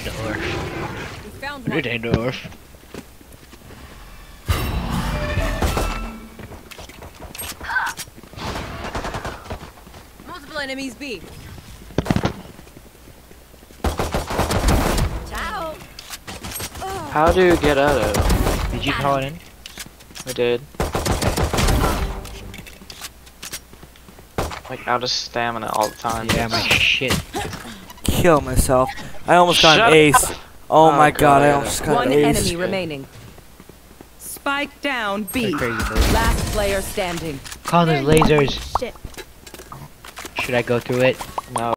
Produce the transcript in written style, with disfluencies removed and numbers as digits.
North. We found It one. ain't North. Multiple enemies B. Ciao. How do you get out of? Did you call it in? I did. Like out of stamina all the time. Yeah, my shit. Kill myself. I almost got Shut an ace. Oh, Oh, my god, I God. almost got One an ace. enemy remaining. Spike down B. Crazy move. Last player standing. Call those lasers. Shit. Should I go through it? No.